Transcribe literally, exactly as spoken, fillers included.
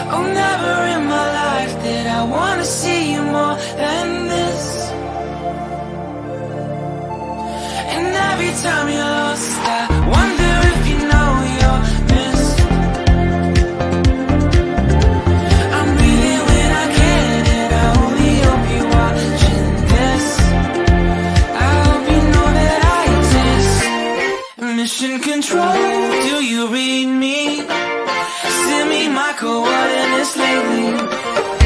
Oh, never in my life did I wanna see you more than this. And every time you're lost, I wonder if you know you're missed. I'm breathing when I can, and I only hope you're watching this. I hope you know that I exist. Mission control, do you read me? Send me my coordinates lately.